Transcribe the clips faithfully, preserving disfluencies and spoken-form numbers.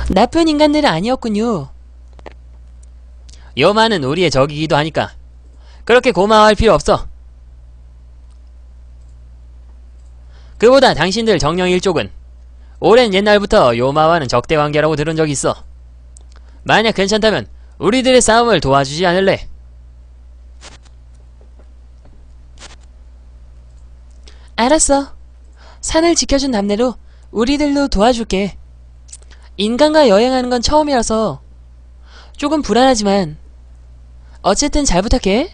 나쁜 인간들은 아니었군요. 요마는 우리의 적이기도 하니까 그렇게 고마워할 필요 없어. 그보다 당신들 정령 일족은 오랜 옛날부터 요마와는 적대관계라고 들은 적이 있어. 만약 괜찮다면 우리들의 싸움을 도와주지 않을래? 알았어. 산을 지켜준 답례로 우리들도 도와줄게. 인간과 여행하는 건 처음이라서 조금 불안하지만 어쨌든 잘 부탁해.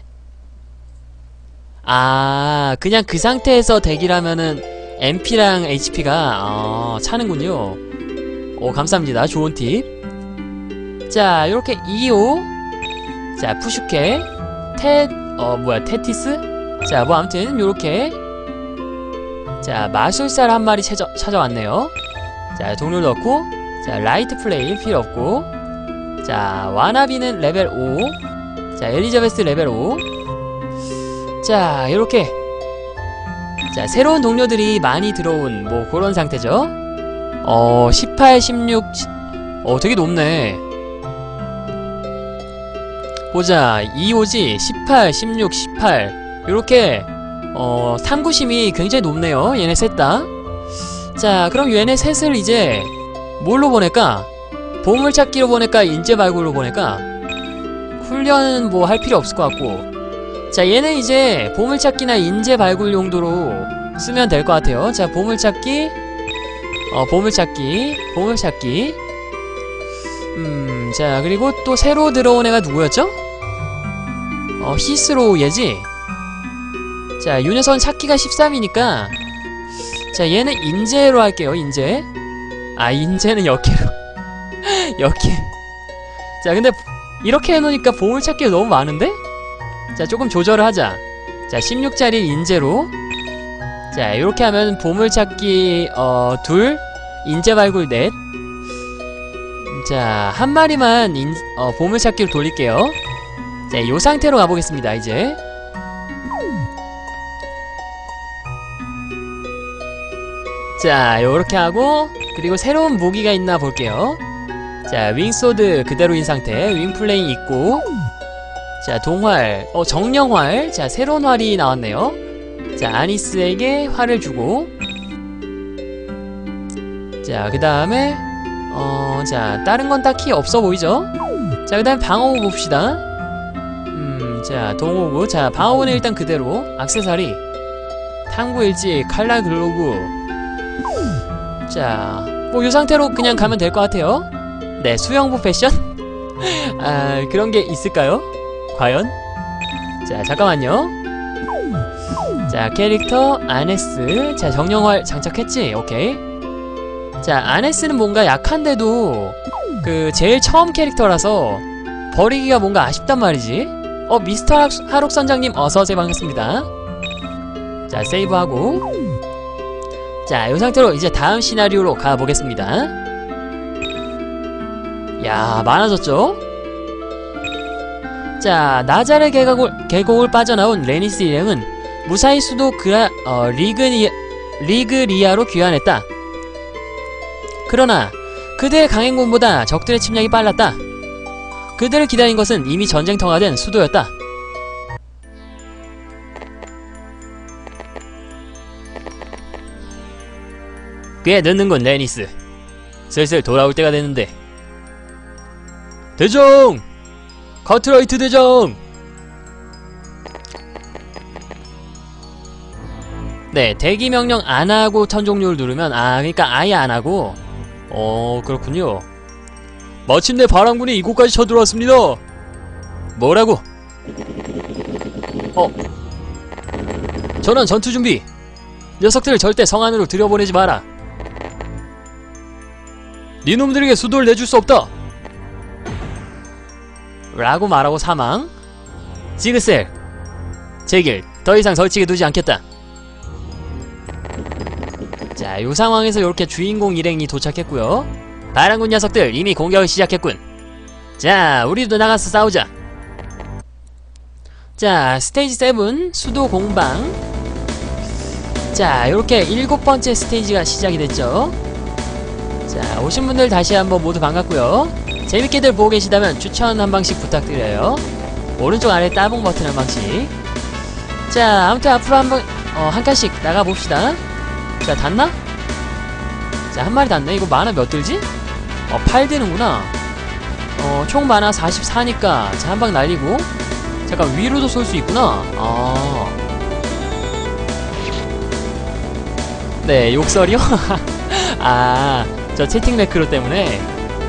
아, 그냥 그 상태에서 대기를 하면은 엠피랑 에이치피가 어, 차는군요. 오, 감사합니다. 좋은 팁. 자, 요렇게 이오, 자, 푸슈케, 테, 어, 뭐야, 테티스? 자, 뭐 아무튼 요렇게 자, 마술사를 한 마리 찾아, 찾아왔네요. 자, 동료를 넣고, 자, 라이트 플레이 필요 없고, 자, 와나비는 레벨 오, 자, 엘리자베스 레벨 오. 자, 요렇게 자, 새로운 동료들이 많이 들어온 뭐 그런 상태죠. 어, 십팔, 십육, 어, 되게 높네. 보자, 이오지, 십팔, 십육, 십팔 요렇게 어, 탐구심이 굉장히 높네요. 얘네 셋 다. 자, 그럼 얘네 셋을 이제 뭘로 보낼까? 보물찾기로 보낼까? 인재 발굴로 보낼까? 훈련은 뭐 할 필요 없을 것 같고. 자, 얘는 이제 보물찾기나 인재 발굴 용도로 쓰면 될 것 같아요. 자, 보물찾기, 어, 보물찾기, 보물찾기. 음, 자, 그리고 또 새로 들어온 애가 누구였죠? 어, 히스로 얘지? 자, 요 녀석은 찾기가 십삼이니까 자, 얘는 인재로 할게요. 인재. 아, 인재는 역계로 역계. 자, 근데 이렇게 해놓으니까 보물찾기가 너무 많은데? 자, 조금 조절을 하자. 자, 십육짜리 인재로. 자, 요렇게 하면 보물찾기 어, 둘, 인재 발굴 넷. 자, 한 마리만 인, 어, 보물찾기로 돌릴게요. 자, 요 상태로 가보겠습니다. 이제 자, 요렇게 하고, 그리고 새로운 무기가 있나 볼게요. 자, 윙소드 그대로인 상태, 윙플레잉 있고, 자, 동활, 어, 정령활. 자, 새로운 활이 나왔네요. 자, 아니스에게 활을 주고, 자, 그 다음에 어, 자, 다른 건 딱히 없어 보이죠? 자, 그 다음에 방어구 봅시다. 음, 자, 동호구. 자, 방어구는 일단 그대로. 액세서리, 탐구일지, 칼날 글로브. 자, 뭐 이 상태로 그냥 가면 될 것 같아요. 네, 수영복 패션? 아, 그런 게 있을까요? 과연? 자, 잠깐만요. 자, 캐릭터 아네스. 자, 정령활 장착했지? 오케이. 자, 아네스는 뭔가 약한데도 그 제일 처음 캐릭터라서 버리기가 뭔가 아쉽단 말이지. 어, 미스터 하록 선장님 어서오세요. 반갑습니다. 자, 세이브하고, 자, 이 상태로 이제 다음 시나리오로 가보겠습니다. 야, 많아졌죠? 자, 나자레 계곡을, 계곡을 빠져나온 레니스 일행은 무사히 수도 그라, 어, 리그리, 리그리아로 귀환했다. 그러나 그들의 강행군보다 적들의 침략이 빨랐다. 그들을 기다린 것은 이미 전쟁터가 된 수도였다. 꽤 늦는군, 레니스. 슬슬 돌아올 때가 됐는데. 대장! 카트라이트 대장! 네, 대기 명령 안하고 천종료를 누르면, 아, 그니까 아예 안하고. 어, 그렇군요. 마침내 바람군이 이곳까지 쳐들어왔습니다. 뭐라고? 어, 전원 전투 준비. 녀석들을 절대 성 안으로 들여보내지 마라. 니놈들에게 수도를 내줄 수 없다 라고 말하고 사망. 지그셀, 제길 더 이상 설치게 두지 않겠다. 자, 요 상황에서 요렇게 주인공 일행이 도착했고요. 바람군 녀석들 이미 공격을 시작했군. 자, 우리도 나가서 싸우자. 자, 스테이지 칠 수도 공방. 자, 요렇게 일곱 번째 스테이지가 시작이 됐죠. 자, 오신 분들 다시 한번 모두 반갑고요. 재밌게들 보고 계시다면 추천 한 방씩 부탁드려요. 오른쪽 아래 따봉 버튼 한 방씩. 자, 아무튼 앞으로 한번 어, 한 칸씩 나가봅시다. 자, 닿나? 자, 한 마리 닿네. 이거 만화 몇 들지? 어, 팔 드는구나. 어, 총 만화 사십사니까 자, 한 방 날리고. 잠깐, 위로도 쏠 수 있구나. 아. 네, 욕설이요? 아, 저 채팅 매크로 때문에.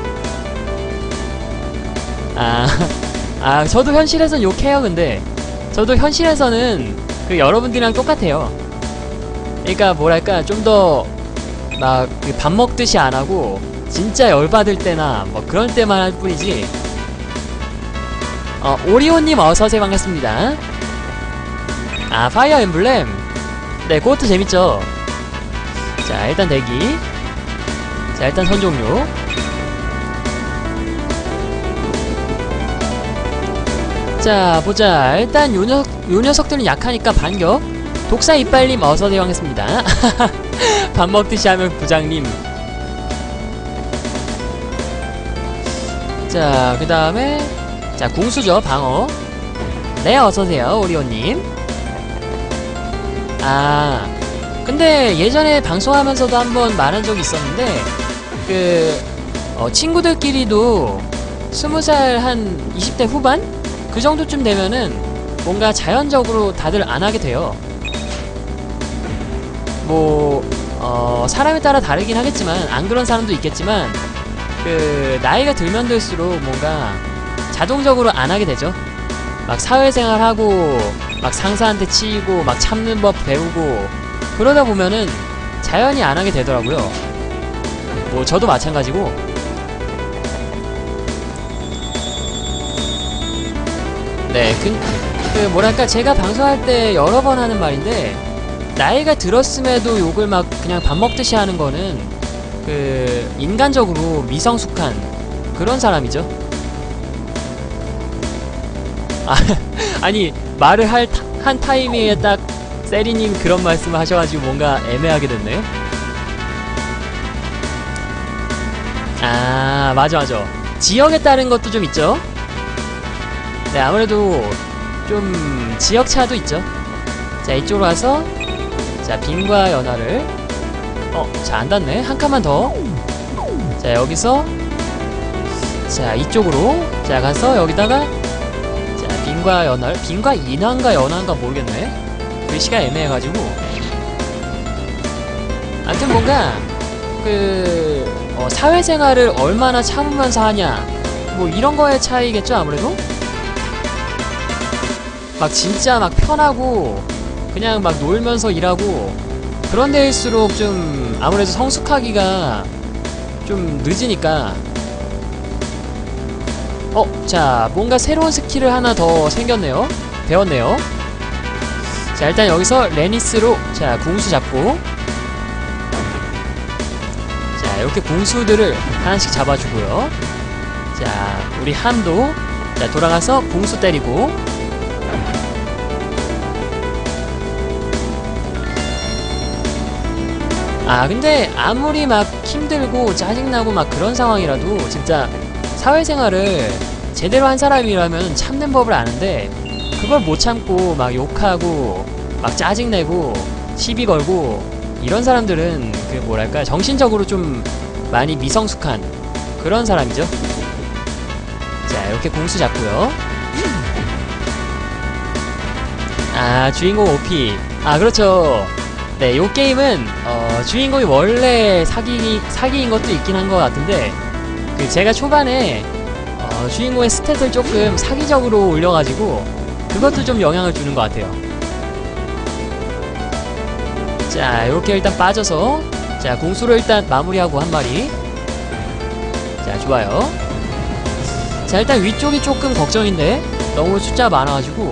아, 아, 저도 현실에선 욕해요. 근데 저도 현실에서는 그 여러분들이랑 똑같아요. 그러니까 뭐랄까, 좀 더 막 밥 먹듯이 안 하고 진짜 열받을 때나 뭐 그럴 때만 할 뿐이지. 어, 오리온님 어서오세요. 반갑습니다. 아, 파이어 엠블렘. 네, 그것도 재밌죠. 자, 일단 대기. 자, 일단 선 종료. 자, 보자. 일단 요, 녀, 요 녀석들은 약하니까 반격. 독사 이빨님 어서오세요. 반갑습니다. 밥 먹듯이 하면 부장님. 자, 그 다음에 자, 궁수죠. 방어. 네, 어서오세요. 오리온님. 아, 근데 예전에 방송하면서도 한번 말한 적이 있었는데 그 어, 친구들끼리도 스무 살 한 이십 대 후반? 그 정도쯤 되면은 뭔가 자연적으로 다들 안 하게 돼요. 뭐 어, 사람에 따라 다르긴 하겠지만, 안 그런 사람도 있겠지만, 그 나이가 들면 들수록 뭔가 자동적으로 안 하게 되죠. 막 사회생활하고 막 상사한테 치이고 막 참는 법 배우고 그러다 보면은 자연히 안 하게 되더라고요. 뭐 저도 마찬가지고. 네, 그, 그 뭐랄까, 제가 방송할 때 여러 번 하는 말인데, 나이가 들었음에도 욕을 막 그냥 밥 먹듯이 하는 거는 그 인간적으로 미성숙한 그런 사람이죠. 아, 아니 말을 할 한 타이밍에 딱 세리님 그런 말씀을 하셔가지고 뭔가 애매하게 됐네. 아, 맞아 맞아. 지역에 따른 것도 좀 있죠. 네, 아무래도 좀 지역차도 있죠. 자, 이쪽으로 와서 자, 빈과 연화를 어, 자, 안 닿네. 한 칸만 더. 자, 여기서 자, 이쪽으로 자, 가서 여기다가 자, 빈과 연화, 빈과 인화인가 연화인가 모르겠네. 글씨가 애매해가지고. 아무튼 뭔가 그 어, 사회생활을 얼마나 참으면서 하냐 뭐 이런 거의 차이겠죠. 아무래도 막 진짜 막 편하고 그냥 막 놀면서 일하고 그런 데일수록 좀 아무래도 성숙하기가 좀 늦으니까. 어, 자, 뭔가 새로운 스킬을 하나 더 생겼네요. 배웠네요. 자, 일단 여기서 레니스로 자, 궁수 잡고 자, 이렇게 궁수들을 하나씩 잡아주고요. 자, 우리 함도 자, 돌아가서 궁수 때리고. 아, 근데 아무리 막 힘들고 짜증나고 막 그런 상황이라도 진짜 사회생활을 제대로 한 사람이라면 참는 법을 아는데 그걸 못 참고 막 욕하고 막 짜증내고 시비 걸고 이런 사람들은 그 뭐랄까, 정신적으로 좀 많이 미성숙한 그런 사람이죠. 자, 이렇게 공수 잡고요. 아, 주인공 오피. 아, 그렇죠. 네, 요 게임은 어, 주인공이 원래 사기, 사기인 것도 있긴 한 것 같은데 그 제가 초반에 어, 주인공의 스탯을 조금 사기적으로 올려가지고 그것도 좀 영향을 주는 것 같아요. 자, 요렇게 일단 빠져서 자, 공수로 일단 마무리하고 한 마리. 자, 좋아요. 자, 일단 위쪽이 조금 걱정인데 너무 숫자 많아가지고.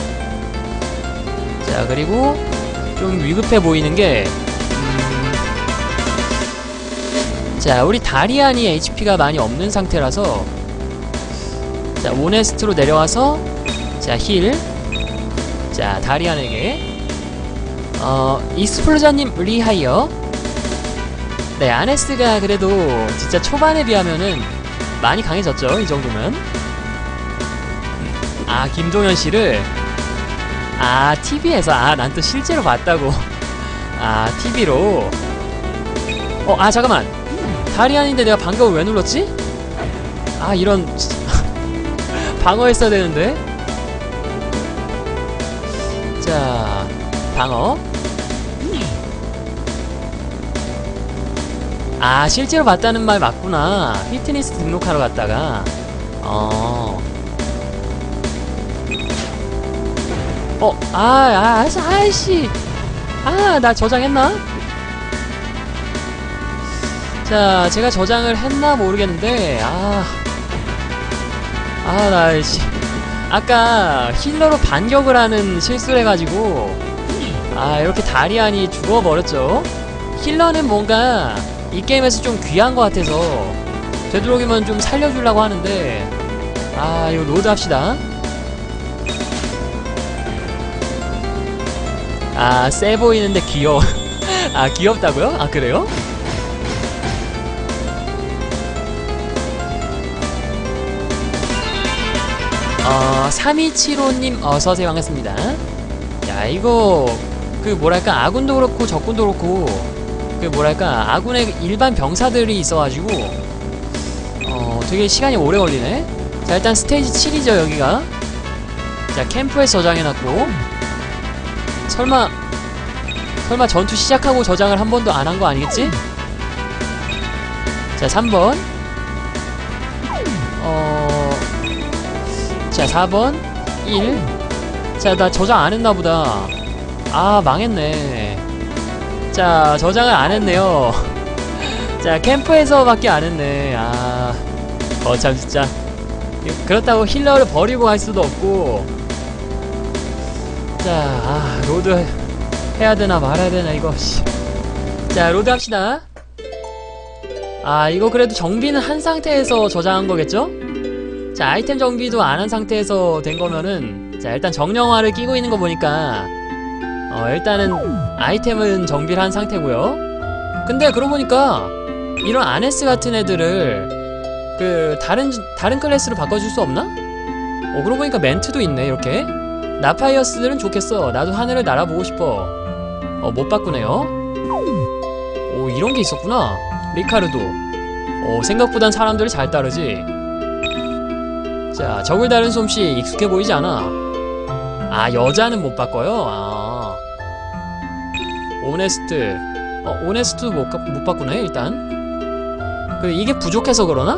자, 그리고 좀 위급해 보이는 게 음... 자, 우리 다리안이 에이치피가 많이 없는 상태라서 자, 오네스트로 내려와서 자, 힐. 자, 다리안에게 어, 이스플로자님 리하이어. 네, 아네스가 그래도 진짜 초반에 비하면은 많이 강해졌죠, 이 정도면. 아, 김동현 씨를 아, 티비에서. 아, 난 또 실제로 봤다고. 아, 티비로. 어, 아, 잠깐만. 다리안인데 내가 방금을 왜 눌렀지? 아, 이런. 방어했어야 되는데. 자, 방어. 아, 실제로 봤다는 말 맞구나. 피트니스 등록하러 갔다가. 어. 어, 아, 아, 아이씨. 아, 나 저장했나? 자, 제가 저장을 했나 모르겠는데, 아. 아, 나, 씨. 아까 힐러로 반격을 하는 실수를 해가지고, 아, 이렇게 다리안이 죽어버렸죠? 힐러는 뭔가 이 게임에서 좀 귀한 것 같아서, 되도록이면 좀 살려주려고 하는데, 아, 이거 로드 합시다. 아, 세 보이는데 귀여워. 아, 귀엽다고요? 아, 그래요? 어, 삼이칠오님 어서오세요. 반갑습니다. 야, 이거 그 뭐랄까, 아군도 그렇고 적군도 그렇고 그 뭐랄까, 아군의 일반 병사들이 있어가지고 어, 되게 시간이 오래 걸리네. 자, 일단 스테이지 칠이죠, 여기가. 자, 캠프에서 저장해놨고, 설마 설마 전투 시작하고 저장을 한 번도 안 한 거 아니겠지? 자, 삼 번. 어... 자, 사 번. 일. 자, 나 저장 안 했나 보다. 아, 망했네. 자, 저장을 안 했네요. 자, 캠프에서밖에 안 했네. 아, 어, 참, 진짜. 그렇다고 힐러를 버리고 갈 수도 없고. 자, 아, 로드 해야 되나 말아야 되나, 이거. 자, 로드 합시다. 아, 이거 그래도 정비는 한 상태에서 저장한 거겠죠? 자, 아이템 정비도 안 한 상태에서 된 거면은, 자, 일단 정령화를 끼고 있는 거 보니까, 어, 일단은 아이템은 정비를 한 상태고요. 근데 그러고 보니까 이런 아네스 같은 애들을 그 다른 다른 클래스로 바꿔줄 수 없나? 어, 그러고 보니까 멘트도 있네. 이렇게 나파이어스들은 좋겠어. 나도 하늘을 날아보고 싶어. 어, 못 바꾸네요. 오, 이런 게 있었구나. 리카르도. 오, 생각보단 사람들을 잘 따르지. 자, 적을 다룬 솜씨 익숙해 보이지 않아. 아, 여자는 못 바꿔요? 아, 오네스트. 어, 오네스트도 못, 못 바꾸네, 일단. 그, 이게 부족해서 그러나?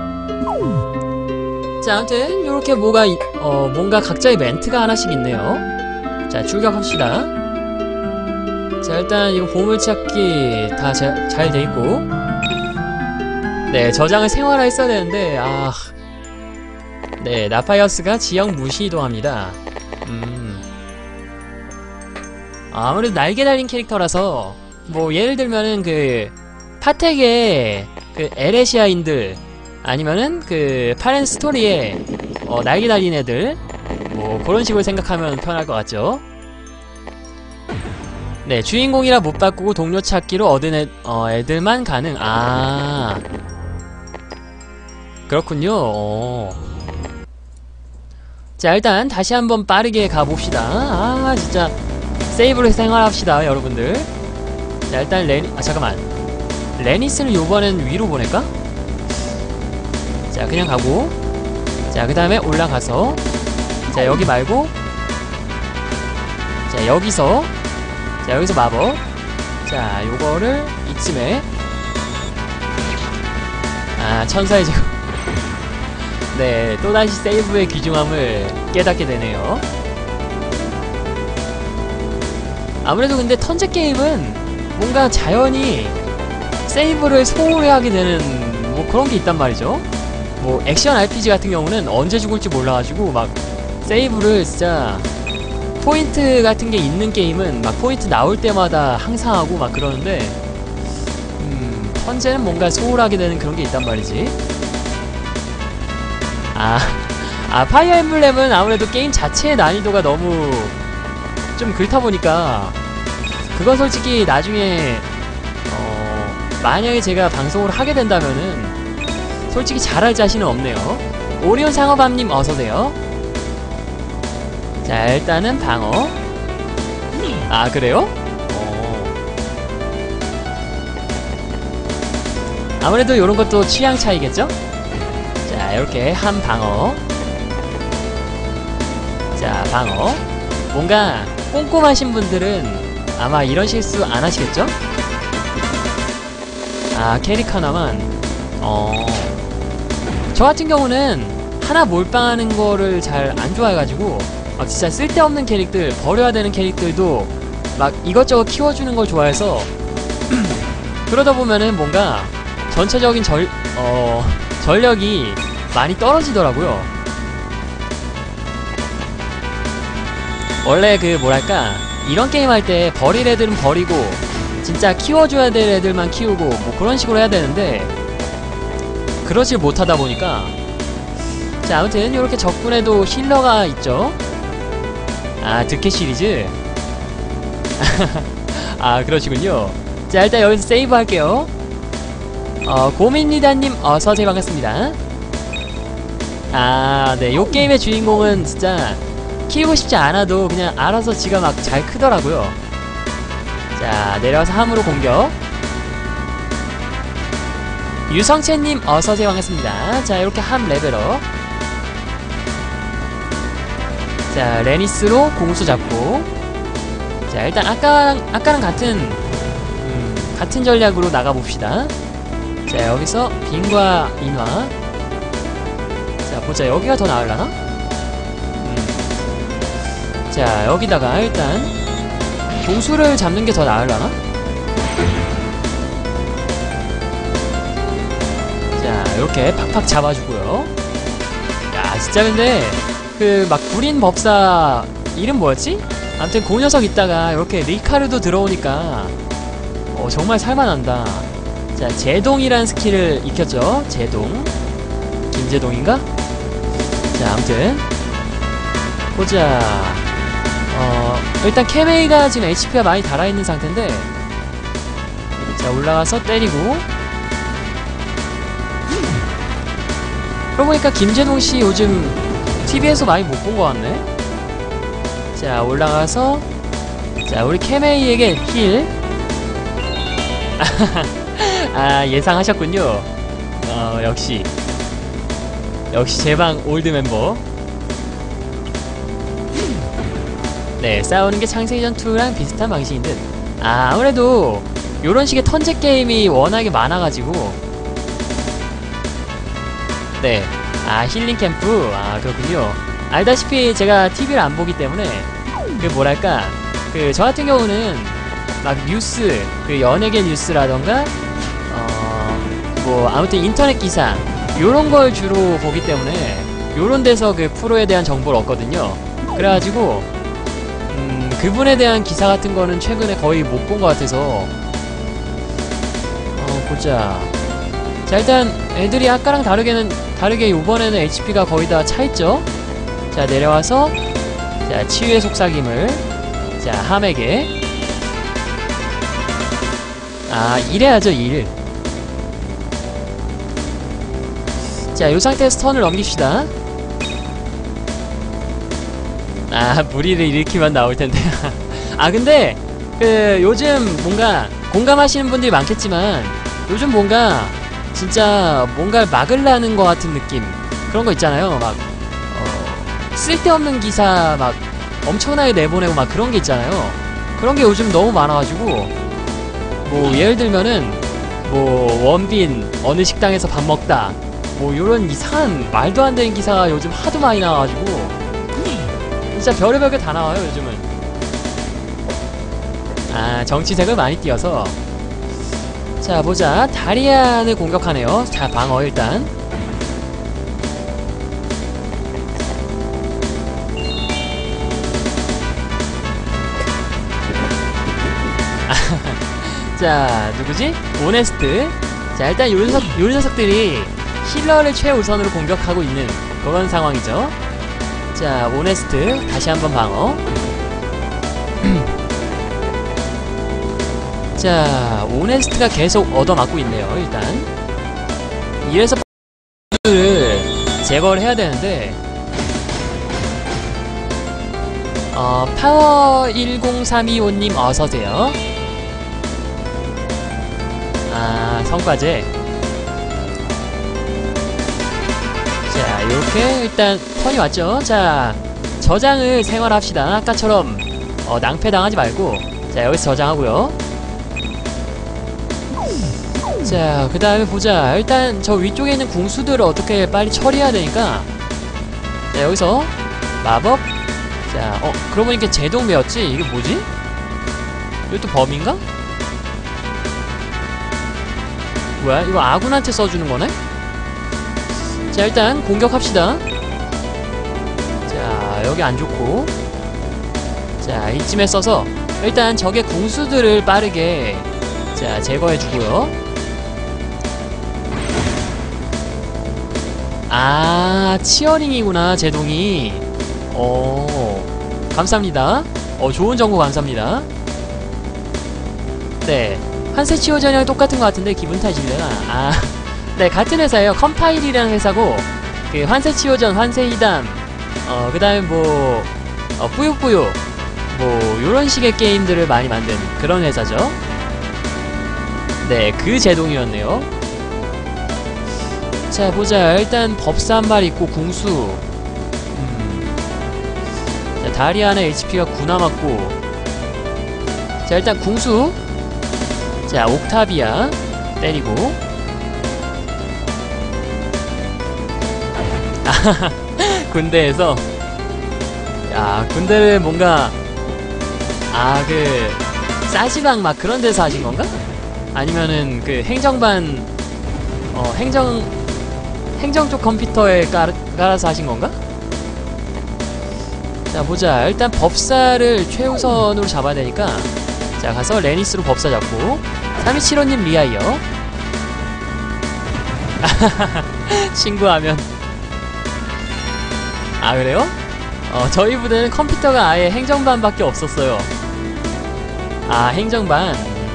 자, 아무튼, 요렇게 뭐가, 어, 뭔가 각자의 멘트가 하나씩 있네요. 자, 출격합시다. 자, 일단, 이거 보물찾기 다 잘 돼 있고. 네, 저장을 생활화 했어야 되는데, 아. 네, 나파이어스가 지형 무시 이동합니다. 음. 아무래도 날개 달린 캐릭터라서 뭐 예를 들면은 그 파텍의 그 에레시아인들 아니면은 그 파렌 스토리에 어, 날개 달린 애들 뭐 그런 식으로 생각하면 편할 것 같죠. 네, 주인공이라 못 바꾸고 동료 찾기로 얻은 애, 어, 애들만 가능. 아, 그렇군요. 어. 자, 일단 다시 한번 빠르게 가봅시다. 아, 진짜 세이브로 생활합시다, 여러분들. 자, 일단 레니.. 아, 잠깐만. 레니스를 요번엔 위로 보낼까? 자, 그냥 가고. 자, 그 다음에 올라가서. 자, 여기 말고. 자, 여기서. 자, 여기서 마법. 자, 요거를 이쯤에. 아, 천사의 제국. 네, 또다시 세이브의 귀중함을 깨닫게 되네요. 아무래도 근데 턴제 게임은 뭔가 자연히 세이브를 소홀히 하게 되는 뭐 그런 게 있단 말이죠. 뭐 액션 알피지 같은 경우는 언제 죽을지 몰라가지고 막 세이브를 진짜 포인트 같은 게 있는 게임은 막 포인트 나올 때마다 항상 하고 막 그러는데 음, 턴제는 뭔가 소홀하게 되는 그런 게 있단 말이지. 아, 아, 파이어 엠블렘은 아무래도 게임 자체의 난이도가 너무 좀 그렇다 보니까 그건 솔직히 나중에 어, 만약에 제가 방송을 하게 된다면은 솔직히 잘할 자신은 없네요. 오리온 상어밤님 어서오세요. 자, 일단은 방어. 아, 그래요? 어. 아무래도 요런 것도 취향 차이겠죠? 자, 이렇게 한 방어. 자, 방어. 뭔가 꼼꼼하신 분들은 아마 이런 실수 안 하시겠죠? 아, 캐릭 하나만. 어. 저 같은 경우는 하나 몰빵하는 거를 잘 안 좋아해가지고 막 진짜 쓸데없는 캐릭들, 버려야 되는 캐릭들도 막 이것저것 키워주는 걸 좋아해서 그러다 보면은 뭔가 전체적인 절, 어, 전력이 많이 떨어지더라고요. 원래 그 뭐랄까 이런 게임 할 때 버릴 애들은 버리고 진짜 키워줘야 될 애들만 키우고 뭐 그런 식으로 해야 되는데 그러질 못하다 보니까 자, 아무튼 이렇게 적군에도 힐러가 있죠. 아, 득해 시리즈. 아, 그러시군요. 자, 일단 여기서 세이브 할게요. 어, 고민니다님 어서오세요. 반갑습니다. 아, 네, 요 게임의 주인공은 진짜 키우고 싶지 않아도 그냥 알아서 지가 막 잘 크더라고요. 자, 내려와서 함으로 공격. 유성채님 어서오세요. 반갑습니다. 자, 이렇게 함 레벨업. 자, 레니스로 공수 잡고. 자, 일단 아까랑, 아까랑 같은 음, 같은 전략으로 나가봅시다. 자, 여기서 빙과 인화. 자, 보자. 여기가 더 나으려나? 음. 자, 여기다가 일단 동수를 잡는 게 더 나으려나? 자, 이렇게 팍팍 잡아주고요. 야, 진짜 근데 그 막 구린 법사 이름 뭐였지? 아무튼 그 녀석 있다가 이렇게 리카르도 들어오니까 어, 정말 살만한다. 자, 제동이란 스킬을 익혔죠. 제동. 김제동인가? 자, 아무튼 보자. 어, 일단 케메이가 지금 에이치피가 많이 달아있는 상태인데 자, 올라가서 때리고. 그러고 보니까 김제동씨 요즘 티비에서 많이 못 본 것 같네. 자, 올라가서 자, 우리 케메이에게 힐. 아, 예상하셨군요. 어, 역시 역시 제방 올드 멤버. 네, 싸우는 게 창세기 전투랑 비슷한 방식인 듯. 아, 아무래도 요런 식의 턴제 게임이 워낙에 많아가지고. 네, 아, 힐링 캠프. 아, 그렇군요. 알다시피 제가 티비를 안 보기 때문에 그 뭐랄까 그 저 같은 경우는 막 뉴스, 그 연예계 뉴스라던가 어 뭐 아무튼 인터넷 기사 요런 걸 주로 보기 때문에 요런 데서 그 프로에 대한 정보를 얻거든요. 그래가지고 음 그분에 대한 기사 같은 거는 최근에 거의 못 본 것 같아서 어 보자. 자, 일단 애들이 아까랑 다르게는 다르게 요번에는 에이치피가 거의 다 차있죠? 자, 내려와서 자, 치유의 속삭임을 자, 함에게 아, 일해야죠, 일. 자, 요 상태에서 턴을 넘깁시다. 아, 무리를 일으키면 나올텐데. 아, 근데 그 요즘 뭔가 공감하시는 분들이 많겠지만 요즘 뭔가 진짜 뭔가를 막으려는 것 같은 느낌, 그런 거 있잖아요. 막 어, 쓸데없는 기사 막 엄청나게 내보내고 막 그런 게 있잖아요. 그런 게 요즘 너무 많아가지고 뭐 예를 들면은 뭐 원빈 어느 식당에서 밥 먹다 뭐 요런 이상한 말도 안 되는 기사가 요즘 하도 많이 나와가지고 진짜 별의별 게 다 나와요 요즘은. 아, 정치색을 많이 띄어서. 자, 보자. 다리안을 공격하네요. 자, 방어 일단. 자, 누구지? 오네스트. 자, 일단 요 녀석, 요 녀석들이 힐러를 최우선으로 공격하고 있는 그런 상황이죠. 자, 오네스트 다시 한번 방어. 자, 오네스트가 계속 얻어맞고 있네요. 일단 이래서 를 제거를 해야 되는데, 어, 파워 일공삼이오님 어서오세요. 아, 성과제. 자, 요렇게 일단 턴이 왔죠. 자, 저장을 생활합시다. 아까처럼 어, 낭패당하지 말고. 자, 여기서 저장하고요. 자, 그 다음에 보자. 일단 저 위쪽에 있는 궁수들을 어떻게 빨리 처리해야 되니까, 자, 여기서 마법. 자, 어, 그러고 보니까 제동배였지? 이게 뭐지? 이것도 범인가? 뭐야? 이거 아군한테 써주는 거네? 자, 일단 공격합시다. 자, 여기 안 좋고. 자, 이쯤에 써서 일단 적의 궁수들을 빠르게, 자, 제거해주고요. 아, 치어링이구나, 제동이. 어, 감사합니다. 어, 좋은 정보 감사합니다. 네, 환세 치오전이랑 똑같은 것 같은데 기분 탓이려나? 아, 네, 같은 회사예요. 컴파일이라는 회사고, 그 환세 치오전, 환세 이담, 어, 그 다음에 뭐, 어, 뿌요뿌요, 뭐 요런 식의 게임들을 많이 만든 그런 회사죠. 네, 그 제동이었네요. 자, 보자. 일단 법사 한 마리 있고 궁수. 음. 자, 다리아는 에이치피가 구 남았고. 자, 일단 궁수. 자, 옥타비아 때리고. 아하하, 군대에서. 야, 군대를 뭔가, 아, 그 싸지방 막 그런 데서 하신 건가? 아니면은 그 행정반, 어, 행정 행정 쪽 컴퓨터에 깔, 깔아서 하신 건가? 자, 보자. 일단 법사를 최우선으로 잡아야 되니까, 자, 가서 레니스로 법사 잡고. 삼이칠오님 리아이어. 친구하면. 아, 그래요? 어, 저희 부대는 컴퓨터가 아예 행정반밖에 없었어요. 아, 행정반.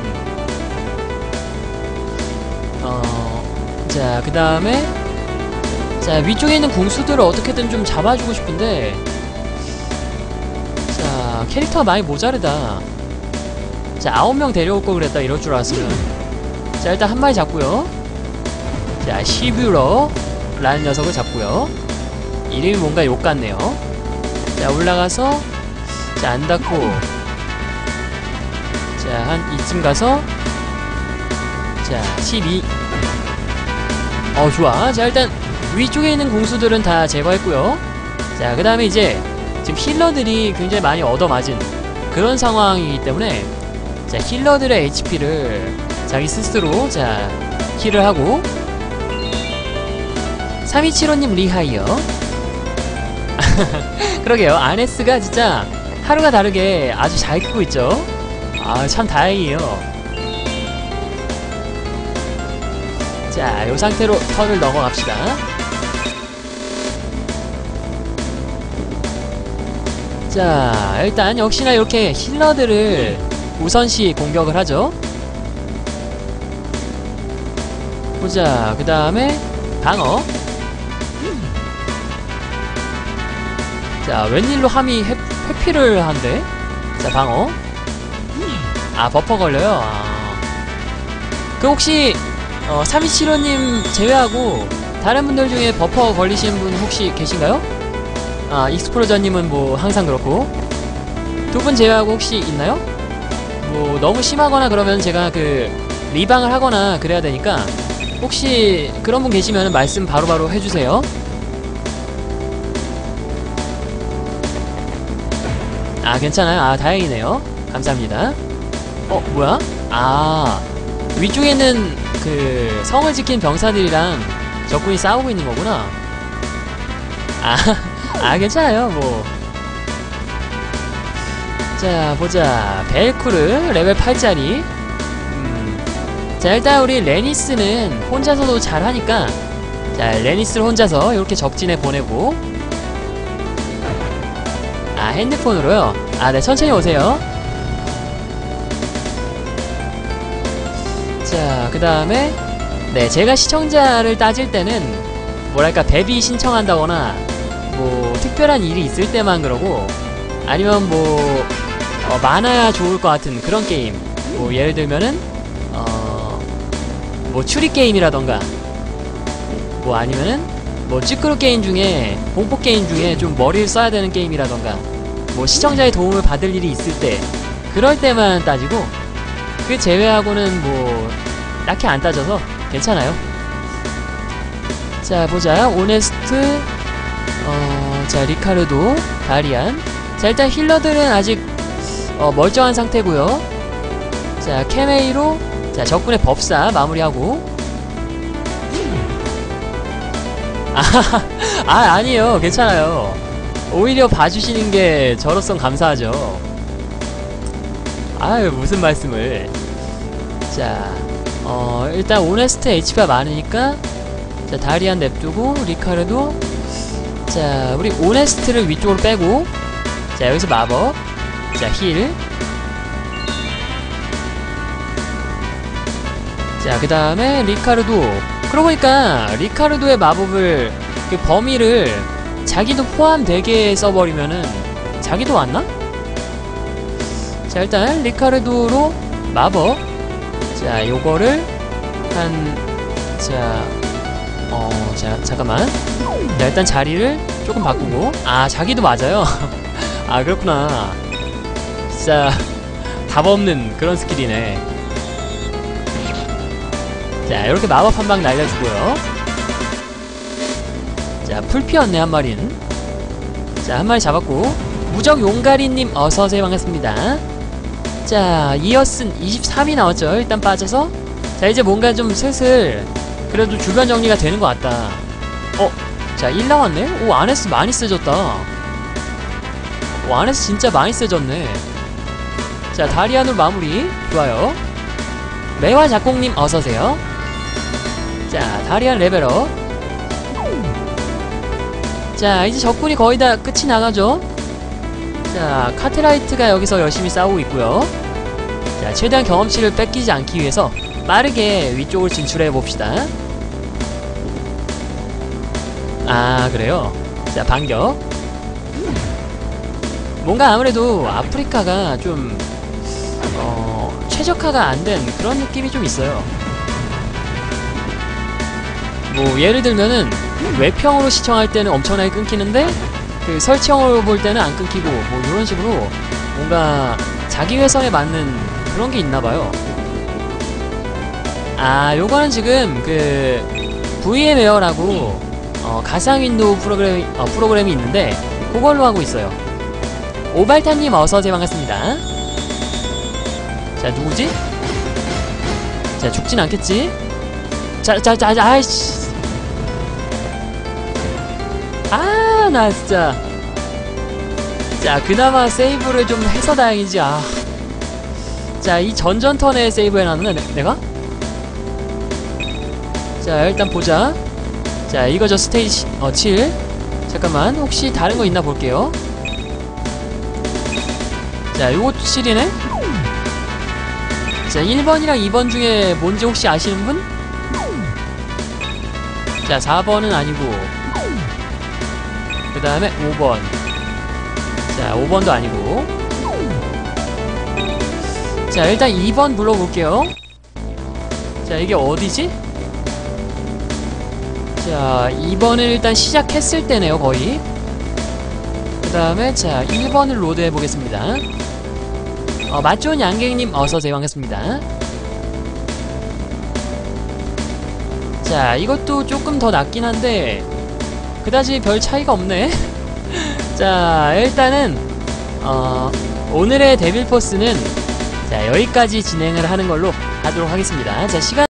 어, 자, 그 다음에, 자, 위쪽에 있는 궁수들을 어떻게든 좀 잡아주고 싶은데, 자, 캐릭터가 많이 모자르다. 자, 아홉 명 데려올 걸 그랬다, 이럴 줄 알았으면. 자, 일단 한 마리 잡고요. 자, 시뷰러 라는 녀석을 잡고요. 이름이 뭔가 욕 같네요. 자, 올라가서, 자, 안 닿고, 자, 한 이쯤 가서, 자, 십이. 어, 좋아. 자, 일단 위쪽에 있는 공수들은 다 제거했고요. 자, 그 다음에 이제 지금 힐러들이 굉장히 많이 얻어맞은 그런 상황이기 때문에, 자, 힐러들의 에이치피를 자기 스스로, 자, 힐을 하고. 삼이칠오님 리하이어. 그러게요. 아네스가 진짜 하루가 다르게 아주 잘 크고 있죠. 아, 참 다행이에요. 자, 요 상태로 턴을 넘어갑시다. 자, 일단 역시나 이렇게 힐러들을 우선시 공격을 하죠. 보자. 그 다음에 방어. 자, 웬일로 함이 회, 회피를 한대? 자, 방어. 아, 버퍼 걸려요? 아. 그 혹시 어, 삼이칠오님 제외하고 다른 분들 중에 버퍼 걸리신 분 혹시 계신가요? 아, 익스플로저님은 뭐 항상 그렇고. 두 분 제외하고 혹시 있나요? 뭐 너무 심하거나 그러면 제가 그 리방을 하거나 그래야 되니까 혹시 그런 분 계시면 말씀 바로바로 해주세요. 아, 괜찮아요. 아, 다행이네요. 감사합니다. 어, 뭐야? 아, 위쪽에는 그 성을 지킨 병사들이랑 적군이 싸우고 있는 거구나. 아, 아, 괜찮아요. 뭐. 자, 보자. 벨쿠르 레벨 팔짜리. 음. 자, 일단 우리 레니스는 혼자서도 잘하니까, 자, 레니스를 혼자서 이렇게 적진에 보내고. 아, 핸드폰으로요? 아, 네, 천천히 오세요. 자, 그 다음에 네, 제가 시청자를 따질 때는 뭐랄까 베비 신청한다거나 뭐 특별한 일이 있을 때만 그러고, 아니면 뭐 어, 많아야 좋을 것 같은 그런 게임, 뭐 예를 들면은 어, 뭐 추리 게임이라던가, 뭐 아니면은 뭐 찌끄루 게임 중에, 공포 게임 중에 좀 머리를 써야 되는 게임이라던가, 뭐 시청자의 도움을 받을 일이 있을 때, 그럴 때만 따지고, 그 제외하고는 뭐 딱히 안 따져서 괜찮아요. 자, 보자. 오네스트, 어, 자, 리카르도, 다리안. 자, 일단 힐러들은 아직 어, 멀쩡한 상태고요. 자, 케메이로, 자, 적군의 법사 마무리하고. 아, 아, 아니에요. 괜찮아요. 오히려 봐주시는 게 저로선 감사하죠. 아유, 무슨 말씀을. 자, 어, 일단 오네스트 에이치피가 많으니까, 자, 다리안 냅두고, 리카르도, 자, 우리 오네스트를 위쪽으로 빼고, 자, 여기서 마법, 자, 힐, 자, 그 다음에 리카르도. 그러고 보니까 리카르도의 마법을, 그 범위를 자기도 포함되게 써버리면은 자기도 왔나? 자, 일단 리카르도로 마법. 자, 요거를 한, 자, 어, 자, 잠깐만. 자, 일단 자리를 조금 바꾸고. 아, 자기도 맞아요. 아, 그렇구나. 진짜 답 없는 그런 스킬이네. 자, 이렇게 마법 한 방 날려주고요. 자, 풀 피었네, 한 마리는. 자, 한 마리 잡았고. 무적 용가리님 어서오세요. 반갑습니다. 자, 이어슨 이십삼이 나왔죠. 일단 빠져서. 자, 이제 뭔가 좀 슬슬 그래도 주변 정리가 되는 것 같다. 어? 자, 일 나왔네? 오, 아네스 많이 세졌다. 오, 아네스 진짜 많이 세졌네. 자, 다리안으로 마무리. 좋아요. 매화 작곡님 어서오세요. 자, 다리안 레벨업. 자, 이제 적군이 거의 다 끝이 나가죠. 자, 카트라이트가 여기서 열심히 싸우고 있고요. 자, 최대한 경험치를 뺏기지 않기 위해서 빠르게 위쪽을 진출해봅시다. 아, 그래요? 자, 반격. 뭔가 아무래도 아프리카가 좀 어... 최적화가 안 된 그런 느낌이 좀 있어요. 뭐 예를 들면은 외평으로 시청할 때는 엄청나게 끊기는데, 그 설치형으로 볼 때는 안 끊기고, 뭐 이런 식으로 뭔가 자기 회선에 맞는 그런 게 있나봐요. 아, 요거는 지금 그 브이엠웨어라고 어, 가상 윈도우 프로그램, 어, 프로그램이 있는데 그걸로 하고 있어요. 오발타님 어서오세요. 반갑습니다. 자, 누구지? 자, 죽진 않겠지? 자, 자, 자, 자, 아이씨. 아, 나 진짜. 자, 그나마 세이브를 좀 해서 다행이지. 아. 자, 이 전전 턴에 세이브 해놨네, 내가? 자, 일단 보자. 자, 이거죠. 스테이지 어, 칠. 잠깐만, 혹시 다른 거 있나 볼게요. 자, 요것도 칠이네? 자, 일 번이랑 이 번 중에 뭔지 혹시 아시는 분? 자, 사 번은 아니고, 그 다음에 오 번. 자, 오 번도 아니고. 자, 일단 이 번 불러볼게요. 자, 이게 어디지? 자, 이 번을 일단 시작했을 때네요, 거의. 그 다음에, 자, 일 번을 로드해보겠습니다. 어, 맛좋은 양갱님 어서오세요. 반갑습니다. 자, 이것도 조금 더 낫긴 한데 그다지 별 차이가 없네. 자, 일단은 어, 오늘의 데빌포스는 자, 여기까지 진행을 하는 걸로 하도록 하겠습니다. 자, 시간